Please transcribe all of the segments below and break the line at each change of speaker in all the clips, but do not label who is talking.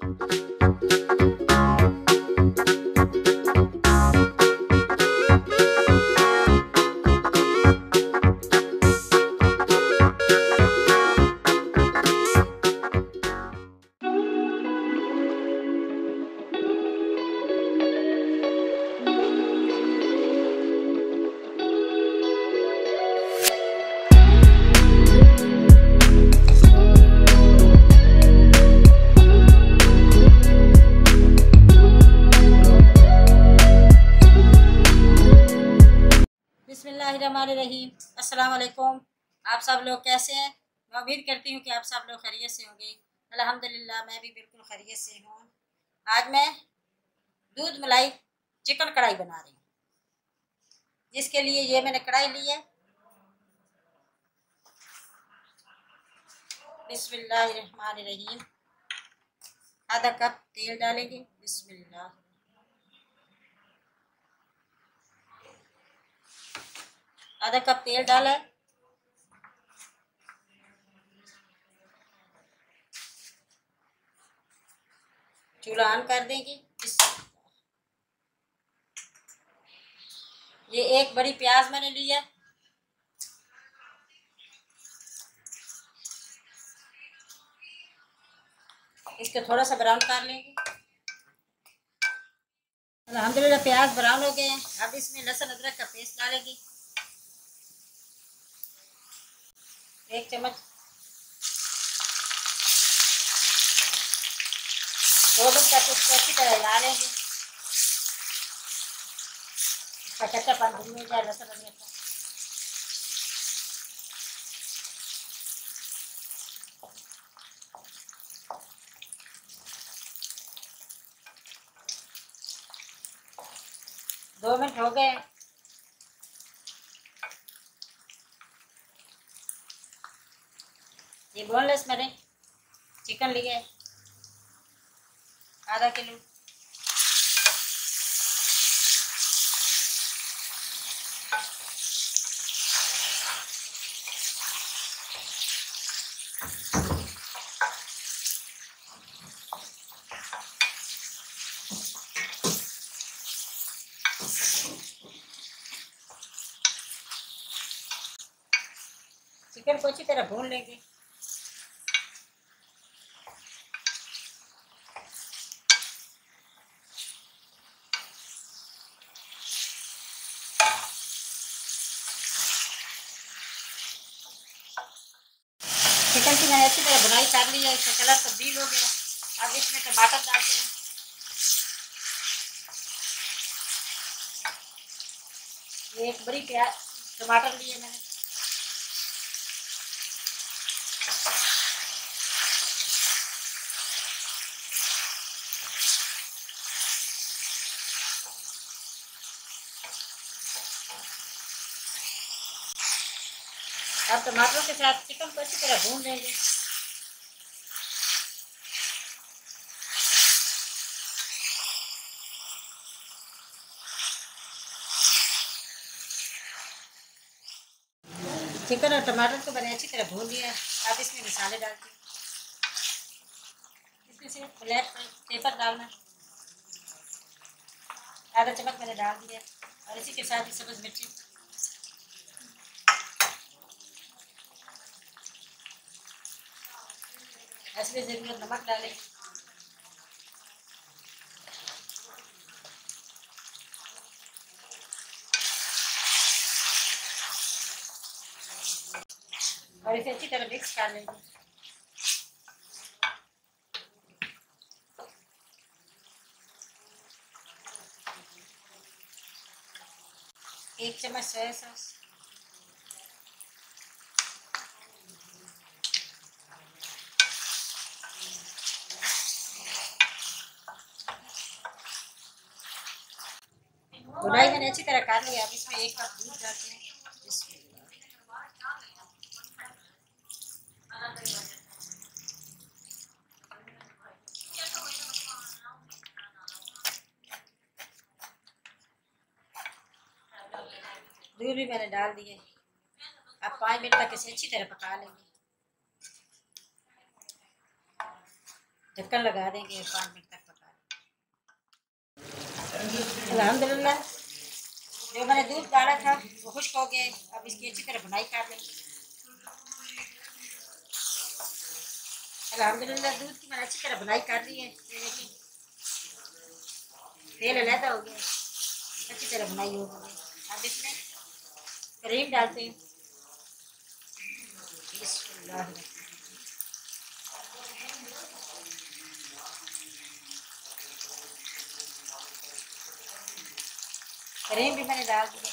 बिस्मिल्लाहिर्रहमानिर्रहीम। अस्सलाम वालेकुम। आप सब लोग कैसे हैं? मैं उम्मीद करती हूँ कि आप सब लोग खैरियत से होंगे। अल्हम्दुलिल्लाह मैं भी बिल्कुल खैरियत से हूँ। आज मैं दूध मलाई चिकन कढ़ाई बना रही हूँ, जिसके लिए ये मैंने कढ़ाई ली है। बिस्मिल्लाहिर्रहमानिर्रहीम। आधा कप तेल डालेंगे। बिस्मिल्लाह। आधा कप तेल डाला है। चूल्हा ऑन कर देंगे। ये एक बड़ी प्याज मैंने ली है। इसको थोड़ा सा ब्राउन कर लेंगे। अल्हम्दुलिल्लाह प्याज ब्राउन हो गए हैं। अब इसमें लहसुन अदरक का पेस्ट डालेंगे, 1 चम्मच। 2 मिनट तक इसको अच्छी तरह हिला लेंगे। इसका कच्चापन दूर हो जाए लहसुन अदरक का। दो मिनट हो गए। ये बोनलेस मैंने चिकन लिया है, आधा किलो। चिकन को अच्छी तरह भून लेंगे। चिकन की मैंने अच्छी तरह बुनाई कर ली है। इसका कलर तब्दील हो गया। अब इसमें टमाटर डालते हैं। ये एक बड़ी प्याज टमाटर लिए मैंने। अब टमाटरों के साथ चिकन को अच्छी तरह भून लेंगे। चिकन और टमाटर को मैंने अच्छी तरह भून लिया। अब इसमें मसाले डालते हैं। इसमें से ब्लैक पेपर डालना, आधा चम्मच मैंने डाल दिया। और इसी के साथ ही सब्ज़ मिर्ची, असली ज़रूरत नमक डालें। और इसे अच्छी तरह मिक्स कर लेंगे। एक चम्मच सोया सॉस, बुनाई मैंने अच्छी तरह कर लिया। अब इसमें 1 कप दूध डालते हैं। दूध भी मैंने डाल दिए। अब 5 मिनट तक इसे अच्छी तरह पका लेंगे। ढक्कन लगा देंगे, 5 मिनट तक पका। अल्हम्दुलिल्लाह जो मैंने दूध डाला था वो खुश्क हो गया। अब इसकी अच्छी तरह बुनाई कर लेंगे। अल्हम्दुलिल्लाह दूध की मैंने अच्छी तरह बुनाई कर ली है। ये देखिए तेल अलहदा हो गया, अच्छी तरह बुनाई हो गई। अब इसमें क्रीम डालते हैं। क्रीम भी मैंने डाल दी।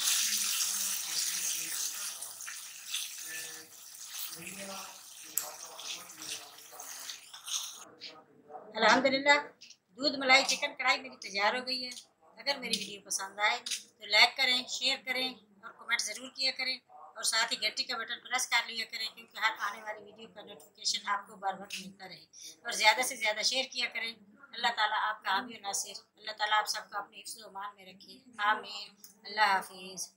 अल्हम्दुलिल्लाह दूध मलाई चिकन कढ़ाई मेरी तैयार हो गई है। अगर मेरी वीडियो पसंद आए तो लाइक करें, शेयर करें और कमेंट ज़रूर किया करें। और साथ ही घंटी का बटन प्रेस कर लिया करें, क्योंकि हर आने वाली वीडियो का नोटिफिकेशन आपको बार बार मिलता रहे। और ज़्यादा से ज़्यादा शेयर किया करें। अल्लाह ताला आपका हामी और नासिर। अल्लाह ताला आप सबका अपने हिफ्ज़-ओ-मान में रखे। आमीन। अल्लाह हाफिज़।